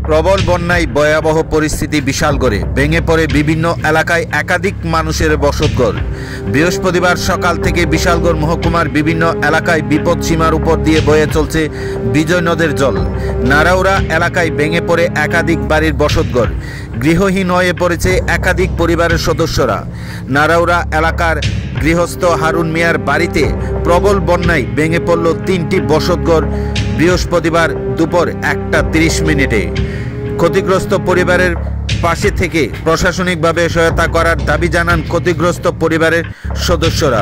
প্রবল বন্যায় ভয়াবহ পরিস্থিতি বিশালগড়ে, ভেঙে পড়ে বিভিন্ন এলাকায় একাধিক মানুষের বসতঘর। বৃহস্পতিবার সকাল থেকে বিশালগড় মহকুমার বিভিন্ন এলাকায় বিপদসীমার উপর দিয়ে বয়ে চলছে বিজয় নদের জল। নারাউরা এলাকায় ভেঙে পড়ে একাধিক বাড়ির বসতঘর, গৃহহীন হয়ে পড়েছে একাধিক পরিবারের সদস্যরা। নারাউরা এলাকার গৃহস্থ হারুন মিয়ার বাড়িতে প্রবল বন্যায় ভেঙে পড়ল 3টি বসতঘর বৃহস্পতিবার দুপুর 1:30 ক্ষতিগ্রস্ত পরিবারের পাশে থেকে প্রশাসনিকভাবে সহায়তা করার দাবি জানান ক্ষতিগ্রস্ত পরিবারের সদস্যরা।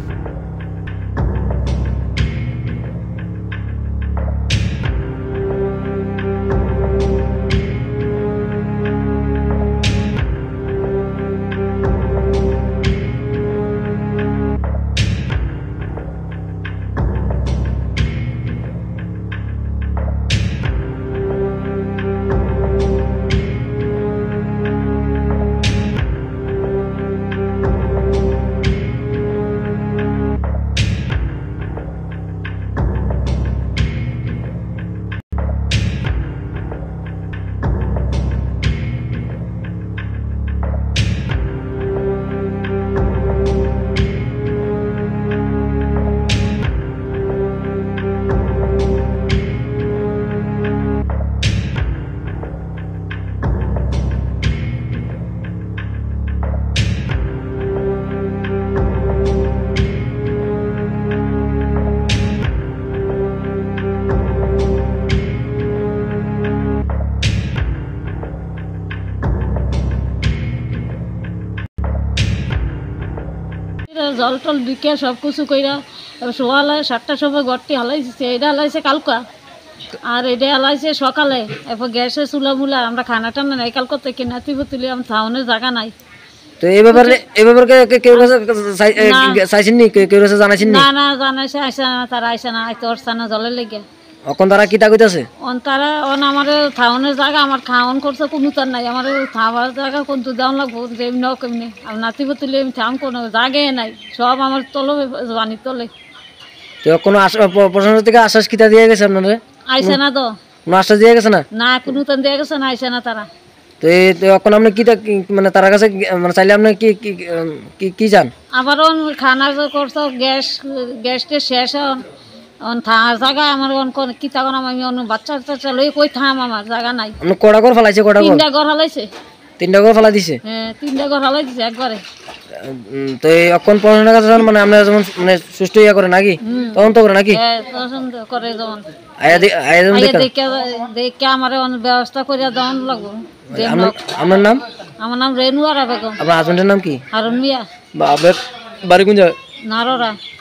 জল টল ঢুকে সব কিছু কইরা সকালে 7টার সময় ঘরটি হালাইছে, এটা হালাইছে কালকা আর এটা হালাইছে সকালে। এরপর গ্যাসের চুলা মুলা আমরা খানা টানা নাই কালকা থেকে নাতি তুলি আমার থাউনের জায়গা নাই। তো এই ব্যাপারে কেউ চাইছেননি, কেউ জানাইছেন না না জানাইছে আইসা না, তারা আইসা না, আইতে পারছে না জলের লেগে। এখন তারা কি কইতাছে? তারা আমার থাউনের জায়গা আমার খাওয়ান করছে কোনো তার নাই, আমার খাওয়ার জায়গা কোনটু দেওয়া লাগবো যেমনি হোক এমনি। আমি নাতি তুলি আমি থাম কোনো জায়গায় নাই, সব আমার তলে পানি তলে। তো কোনো প্রশাসন থেকে আশ্বাস কিতা দিয়ে গেছে আপনারা? আইসে না তো, কোনো আশ্বাস দিয়ে গেছে না? না কোনো তান দিয়ে গেছে না, আইসে না তারা। তো এখন আপনি কি মানে তার কাছে মানে চাইলে আপনি কি চান? আবারও খানা করছো গ্যাসটা শেষ থাকার জায়গা আমার কি তখন আমি বাচ্চা টাচ্চা লই কই থাম, আমার জায়গা নাই। কটা ঘর ফেলাইছে? 3টা ঘর হালাইছে। 3টা ঘর ফেলা দিছে? হ্যাঁ 3টা ঘর হালাই দিছে একবারে। তো এখন পড়াশোনা কাছে মানে আপনারা যেমন মানে সুস্থ ইয়া করে নাকি তখন তো করে নাকি? হ্যাঁ পছন্দ করে যেমন দেখে আমার ব্যবস্থা করে দেওয়ান লাগবো। আপনার নাম? আমার নাম রেনুয়ারা বেগম। আপনার হাজবেন্ডের নাম কি? হারুন মিয়া। বাড়ি কোন জায়গায়? নারাউরা।